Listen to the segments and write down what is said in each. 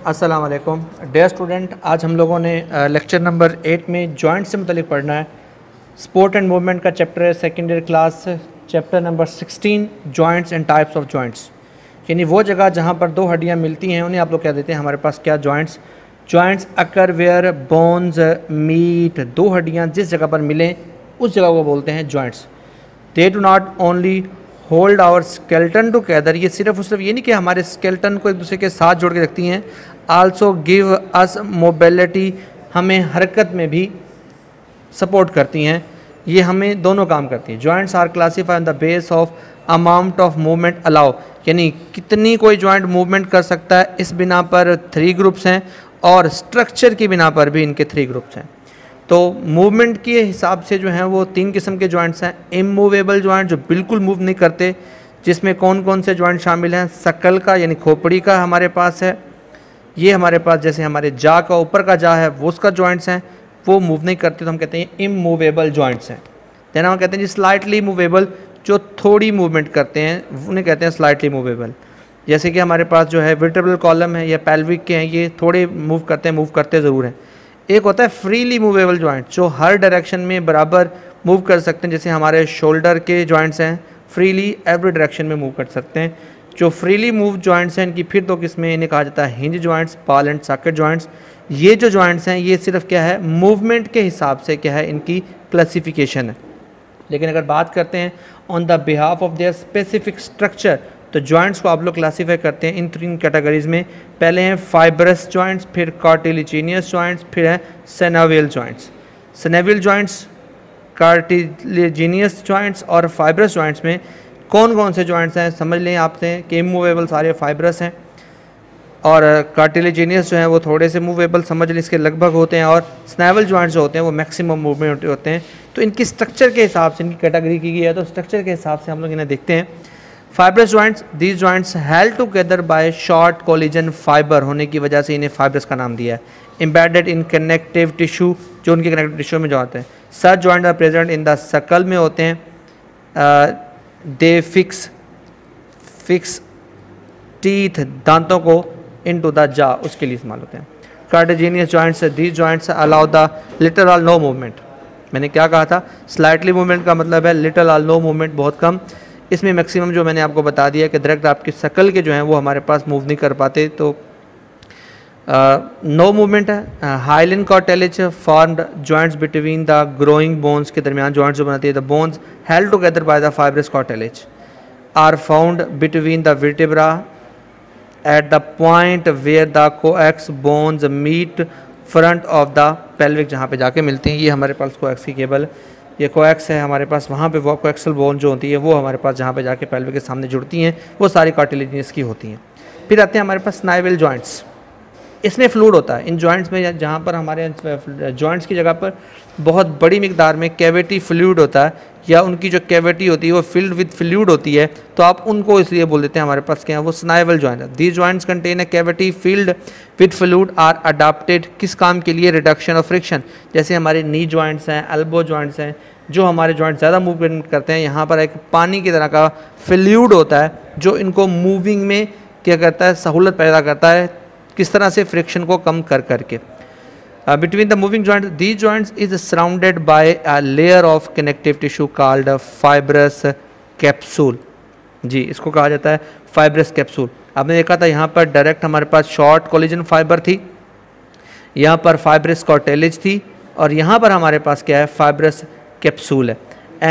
अस्सलाम वालेकुम dear student, आज हम लोगों ने लेक्चर नंबर 8 में जॉइंट से मुतलिक पढ़ना है। स्पोर्ट एंड मूवमेंट का चैप्टर है, second year class, chapter number 16 joints and types of joints. यानी वो जगह जहाँ पर दो हड्डियाँ मिलती हैं उन्हें आप लोग कह देते हैं हमारे पास क्या, joints occur where bones meet, दो हड्डियाँ जिस जगह पर मिलें उस जगह को बोलते हैं joints. They do not only hold our skeleton together, ये सिर्फ और सिर्फ ये नहीं कि हमारे स्केल्टन को एक दूसरे के साथ जोड़ के रखती हैं, आल्सो गिव अस मोबिलिटी, हमें हरकत में भी सपोर्ट करती हैं। ये हमें दोनों काम करती हैं। Joints are classify on the base of amount of movement allow, यानी कितनी कोई जॉइंट मूवमेंट कर सकता है, इस बिना पर 3 ग्रुप्स हैं और स्ट्रक्चर की बिना पर भी इनके 3 ग्रुप्स हैं। तो मूवमेंट के हिसाब से जो हैं वो 3 किस्म के जॉइंट्स हैं। इमूवेबल जॉइंट जो बिल्कुल मूव नहीं करते, जिसमें कौन कौन से जॉइंट शामिल हैं, सकल का यानी खोपड़ी का हमारे पास है, ये हमारे पास जैसे हमारे जा का ऊपर का जा है वो उसका जॉइंट्स हैं, वो मूव नहीं करते तो हम कहते हैं इमूवेबल जॉइंट्स हैं। देन हम कहते हैं जी स्लाइटली मूवेबल, जो थोड़ी मूवमेंट करते हैं उन्हें कहते हैं स्लाइटली मूवेबल। जैसे कि हमारे पास जो है वर्टेब्रल कॉलम है या पेल्विक के हैं, ये थोड़े मूव करते ज़रूर हैं। एक होता है फ्रीली मूवेबल जॉइंट जो हर डायरेक्शन में बराबर मूव कर सकते हैं, जैसे हमारे शोल्डर के जॉइंट्स हैं, फ्रीली एवरी डायरेक्शन में मूव कर सकते हैं। जो फ्रीली मूव जॉइंट्स हैं इनकी फिर 2 किस्में, इन्हें कहा जाता है hinge joints, ball and socket joints. ये जो जॉइंट्स हैं ये सिर्फ क्या है, मूवमेंट के हिसाब से क्या है, इनकी क्लासिफिकेशन है। लेकिन अगर बात करते हैं on the behalf of their specific structure, तो जॉइंट्स को आप लोग क्लासीफाई करते हैं इन 3 कैटेगरीज में। पहले हैं फाइब्रस जॉइंट्स, फिर कार्टिलेजिनियस जॉइंट्स, फिर है synovial joints. Synovial joints, cartilaginous joints और फाइब्रस जॉइंट्स में कौन कौन से जॉइंट्स हैं समझ लें आपसे कि इमूवेबल सारे फाइब्रस हैं और कार्टिलेजिनियस जो हैं वो थोड़े से मूवेबल समझ लें इसके लगभग होते हैं, और स्नेवल जॉइंट्स जो होते हैं वो मैक्सिमम मूवमेंट होते हैं। तो इनकी स्ट्रक्चर के हिसाब से इनकी कैटेगरी की गई है, तो स्ट्रक्चर के हिसाब से हम लोग इन्हें देखते हैं। Fibrous joints, these joints held together by short collagen fibre होने की वजह से इन्हें फाइब्रस का नाम दिया है। एम्बेडेड इन कनेक्टिव टिश्यू, जो उनके कनेक्टिव टिश्यू में जो आते हैं। Such joint are present in the skull में होते हैं। दे फिक्स टीथ, दांतों को इनटू द जा, उसके लिए इस्तेमाल होते हैं। Cartilaginous joints, these joints allow the little or no movement. मैंने क्या कहा था, स्लाइटली मूवमेंट का मतलब है लिटिल और नो मूवमेंट, बहुत कम। इसमें मैक्सिमम जो मैंने आपको बता दिया कि डायरेक्ट आपकी शकल के जो हैं वो हमारे पास मूव नहीं कर पाते, तो नो मूवमेंट है। Hyaline cartilage formed joints between the growing bones, के दरमियान जॉइंट्स जो बनाती है, the bones held together by the fibrous cartilage are found between the vertebra at the point where the coccyx bones meet front of the pelvic, जहाँ पे जाके मिलती हैं। ये हमारे पास कोएक्स की केबल, ये कोएक्स है हमारे पास, वहाँ पे वो कोएक्सल बोन जो होती है वो हमारे पास जहाँ पे जाके पेल्विक के सामने जुड़ती हैं, वो सारी कार्टिलेजिनियस की होती हैं। फिर आते हैं हमारे पास स्नाइवल जॉइंट्स। इसमें फ्लूइड होता है इन जॉइंट्स में, जहाँ पर हमारे जॉइंट्स की जगह पर बहुत बड़ी मिकदार में कैविटी फ्लूइड होता है, या उनकी जो कैविटी होती है वो फिल्ड विद फ्लूइड होती है, तो आप उनको इसलिए बोल देते हैं हमारे पास क्या है, वो स्नाइवल जॉइंट है। These joints contain a cavity filled with fluid are adapted, किस काम के लिए, रिडक्शन ऑफ फ्रिक्शन। जैसे हमारे नी जॉइंट्स हैं, एल्बो जॉइंट्स हैं, जो हमारे जॉइंट ज़्यादा मूवमेंट करते हैं, यहाँ पर एक पानी की तरह का फ्लूइड होता है जो इनको मूविंग में क्या करता है, सहूलत पैदा करता है, किस तरह से, फ्रिक्शन को कम कर करके। Between the moving joint, these joints is surrounded by a layer of connective tissue called fibrous capsule. जी, इसको कहा जाता है फाइब्रस कैप्सूल। आपने देखा था यहाँ पर डायरेक्ट हमारे पास शॉर्ट कोलिजन फाइबर थी, यहाँ पर फाइब्रस कार्टिलेज थी, और यहाँ पर हमारे पास क्या है, फाइब्रस कैप्सूल है।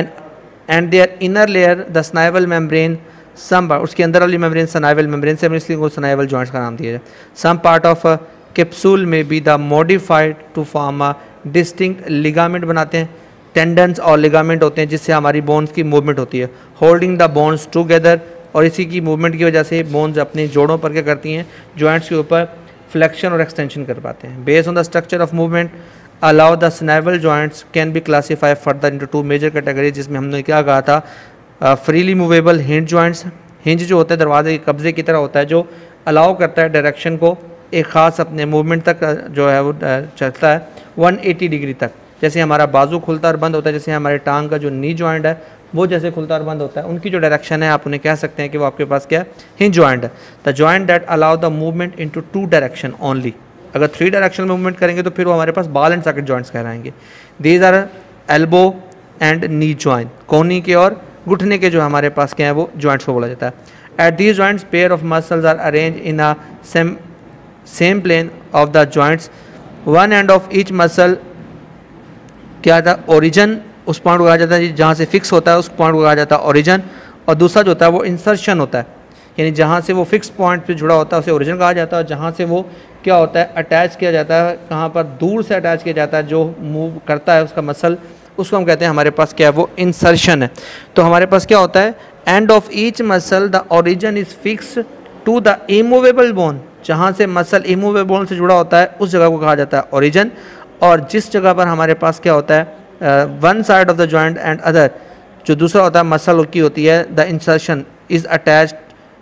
And their inner layer the synovial membrane, some, उसके अंदर वाली मेम्ब्रेन स्नाइवल मेम्ब्रेन से, इसलिए वो स्नाइवल जॉइंट्स का नाम दिया जाए। सम पार्ट ऑफ कैप्सूल में be the modified to form a distinct ligament बनाते हैं, टेंडन्स और लिगामेंट होते हैं जिससे हमारी बोन्स की मूवमेंट होती है, होल्डिंग द बोन्स टुगेदर, और इसी की मूवमेंट की वजह से बोन्स अपने जोड़ों पर क्या करती हैं, जॉइंट्स के ऊपर फ्लेक्शन और एक्सटेंशन कर पाते हैं। Based on the structure of movement allow the synovial joints can be classify further into 2 major categories, जिसमें हमने क्या कहा था, freely movable hinge joints. Hinge जो होता है दरवाजे के कब्जे की तरह होता है, जो अलाउ करता है डायरेक्शन को एक ख़ास अपने मूवमेंट तक जो है वो चलता है 180 डिग्री तक। जैसे हमारा बाजू खुलता और बंद होता है, जैसे हमारे टांग का जो नी जॉइंट है वो जैसे खुलता और बंद होता है, उनकी जो डायरेक्शन है आप उन्हें कह सकते हैं कि वो आपके पास क्या है, हिंज जॉइंट है। The joint that allow the movement into 2 direction only. अगर 3 डायरेक्शन मूवमेंट करेंगे तो फिर वो हमारे पास बॉल एंड सॉकेट जॉइंट्स कहलाएंगे। These are elbow and knee joint, कोहनी के और घुटने के जो हमारे पास क्या है वो जॉइंट्स को बोला जाता है। At these joints pair of muscles are arrange in a same plane of the joints. One end of each muscle क्या था, ओरिजिन, उस पॉइंट को कहा जाता है जहाँ से फिक्स होता है उस पॉइंट को कहा जाता है ओरिजिन, और दूसरा जो होता है वो इंसर्शन होता है, यानी जहाँ से वो फिक्स पॉइंट पे जुड़ा होता है उसे ओरिजिन कहा जाता है, और जहाँ से वो क्या होता है अटैच किया जाता है, कहाँ पर दूर से अटैच किया जाता है जो मूव करता है उसका मसल, उसको हम कहते हैं हमारे पास क्या है वो इंसर्शन है। तो हमारे पास क्या होता है, end of each muscle the origin is fix to the immovable bone, जहाँ से मसल इमूवेबल बोन से जुड़ा होता है उस जगह को कहा जाता है ओरिजिन, और जिस जगह पर हमारे पास क्या होता है one side of the joint and other, जो दूसरा होता है मसल की होती है, the insertion is attached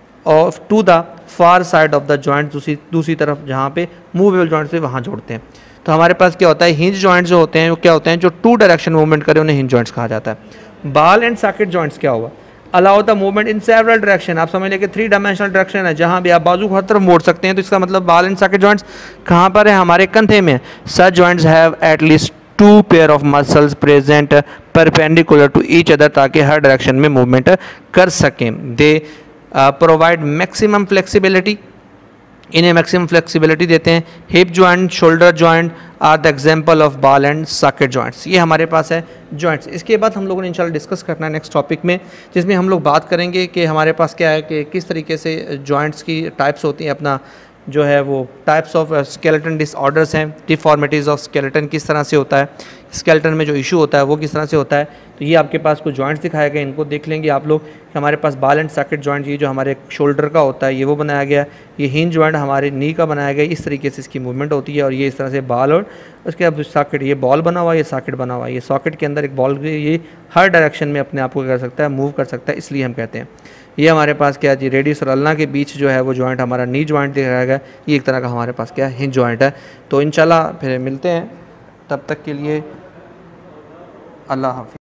of to the far side of the joint, दूसरी तरफ जहाँ पे मूवेबल जॉइंट से वहाँ जोड़ते हैं। तो हमारे पास क्या होता है, हिंज जॉइंट्स जो होते हैं वो क्या होते हैं, जो 2 डायरेक्शन मूवमेंट करें उन्हें हिंज जॉइंट्स कहा जाता है। बॉल एंड सॉकेट जॉइंट्स क्या हुआ, allow the movement in several direction, आप समझ लें कि 3 डायमेंशनल डायरेक्शन है जहाँ भी आप बाजू को हर तरफ मोड़ सकते हैं, तो इसका मतलब बॉल एंड सॉकेट जॉइंट्स कहाँ पर है, हमारे कंधे में। Such joints have at least 2 pair of muscles present perpendicular to each other, ताकि हर डायरेक्शन में मूवमेंट कर सकें। दे प्रोवाइड मैक्सिमम फ्लेक्सिबिलिटी, इन्हें मैक्सिमम फ्लेक्सिबिलिटी देते हैं। Hip joint, shoulder joint are the example of ball and socket joints. ये हमारे पास है जॉइंट्स। इसके बाद हम लोगों ने इंशाल्लाह डिस्कस करना है नेक्स्ट टॉपिक में, जिसमें हम लोग बात करेंगे कि हमारे पास क्या है कि किस तरीके से जॉइंट्स की टाइप्स होती हैं, अपना जो है वो टाइप्स ऑफ स्केलेटन डिसऑर्डर्स हैं, डिफॉर्मिटीज़ ऑफ स्केलेटन किस तरह से होता है, स्केलेटन में जो इशू होता है वो किस तरह से होता है। तो ये आपके पास कुछ जॉइंट्स दिखाए गए, इनको देख लेंगे आप लोग। हमारे पास बॉल एंड सॉकेट जॉइंट, ये जो हमारे शोल्डर का होता है ये वो बनाया गया, ये हिंज जॉइंट हमारे नी का बनाया गया, इस तरीके से इसकी मूवमेंट होती है, और ये इस तरह से बॉल और उसके बाद सॉकेट, ये बॉल बना हुआ है, ये सॉकेट बना हुआ है, ये सॉकेट के अंदर एक बॉल, ये हर डायरेक्शन में अपने आप को कर सकता है, मूव कर सकता है, इसलिए हम कहते हैं। ये हमारे पास क्या जी, रेडियस और अल्ना के बीच जो है वो जॉइंट हमारा नी जॉइंट दिखाया गया, ये एक तरह का हमारे पास क्या है हिंज जॉइंट है। तो इंशाल्लाह फिर मिलते हैं, तब तक के लिए अल्लाह हाफ़िज़।